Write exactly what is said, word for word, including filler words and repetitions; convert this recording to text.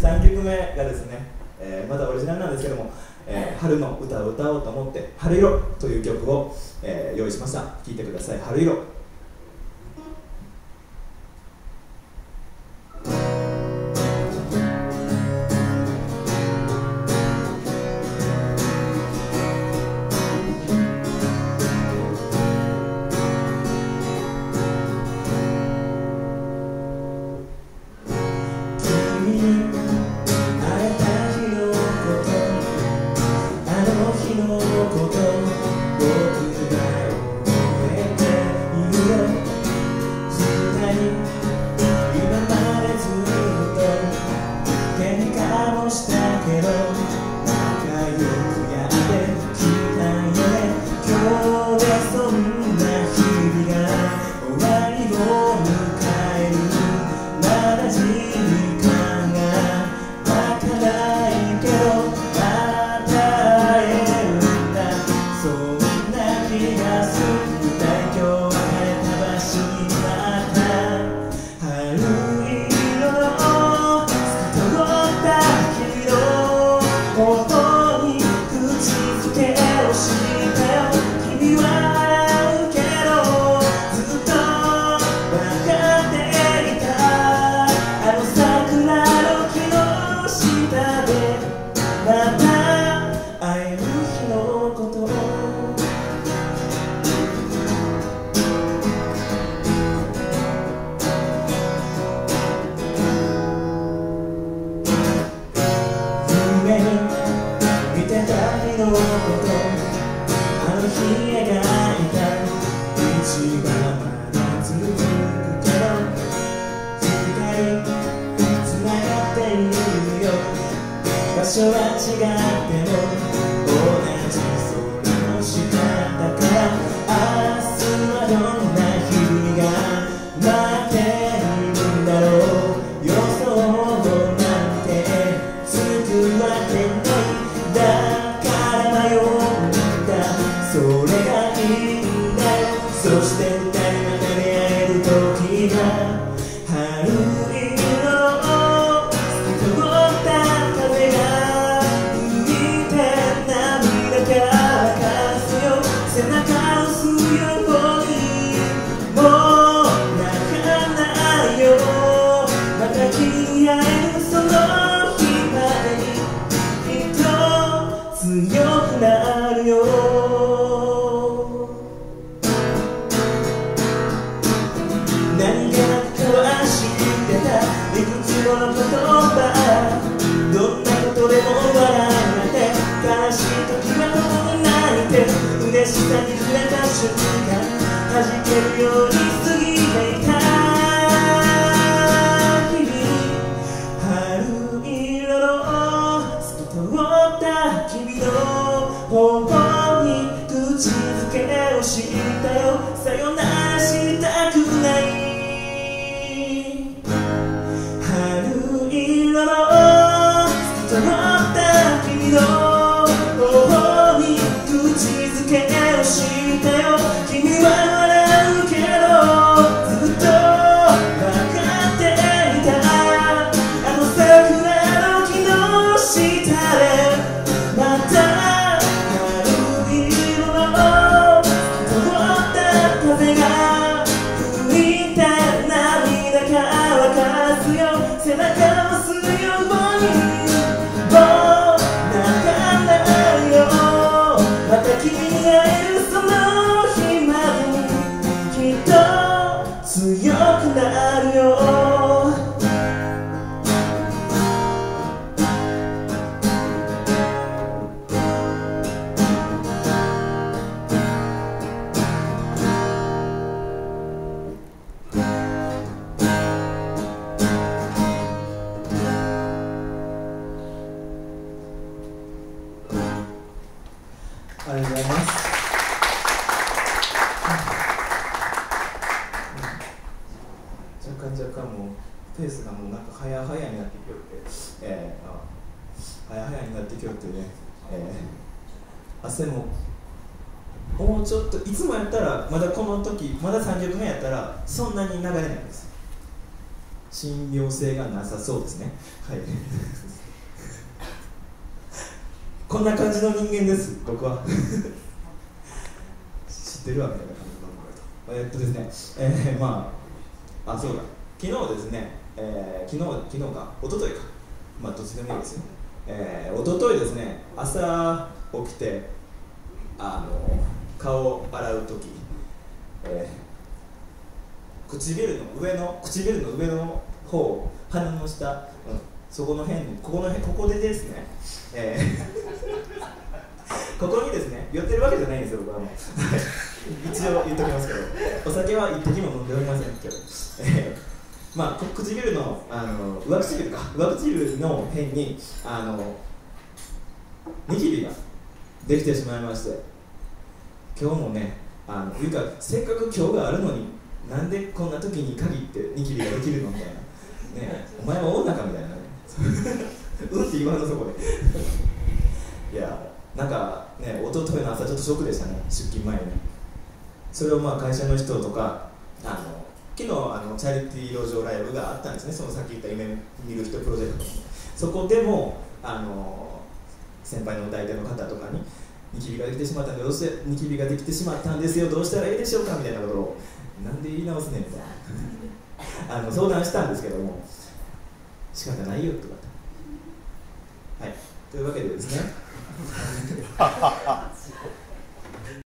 さんきょくめがですね、えー、またオリジナルなんですけども、えー、春の歌を歌おうと思って「春色」という曲を、えー、用意しました。聴いてください。春色。場所は違っても同じ空の下だから明日はどんな日が待ってるんだろう。予想なんてつくわけないだから迷うんだ。それがいいんだよ。そして二人また出会える時が春嬉しさに触れた瞬間弾けるように過ぎていた日々。春色の透き通った君の頬に口づけをしたよ。さよならしたくない。春色の透き通った君の頬に口づけをしたよ。君は笑うけどずっと分かっていた。あの桜の木の下でまた春色の透き通った風が吹いて涙が沸かすよ。背中を押すように君がいるその日まできっと強くなるよ。ありがとうございます。若干若干もうペースがもうなんか早々になってきよって、えー、あ早々になってきよってね、えー、汗ももうちょっといつもやったらまだこの時まださんきょくめやったらそんなに流れないんです。信憑性がなさそうですね。はいこんな感じの人間です僕は知ってるわみたいな感じのえー、っとですね、えー、まああそうだ昨日ですね、えー、昨日昨日か一昨日かまあどっちでもいいですよ、えー、一昨日ですね朝起きてあの顔を洗う時、えー、唇の上の唇の上の方鼻の下、うん、そこの辺ここの辺ここでですね、えー、ここにですね寄ってるわけじゃないんですよ僕はもう一応言っときますけどお酒は一滴も飲んでおりませんけど、えー、まあ唇のあの上唇か上唇の辺にあのニキビができてしまいまして、今日もねあのいうかせっかく今日があるのになんでこんな時に限ってニキビができるのみたいなね、お前は女かみたいなねうんって言わんのそこでいやなんかね一昨日の朝ちょっとショックでしたね出勤前に。それをまあ会社の人とかあの昨日あのチャリティー路上ライブがあったんですね、そのさっき言った夢見る人プロジェクト。そこでもあの先輩の歌い手の方とかにニキビができてしまったんでどうしてニキビができてしまったんですよどうしたらいいでしょうかみたいなことをなんで言い直すねんみたいなあの相談したんですけども仕方ないよって言われた。はいというわけでですね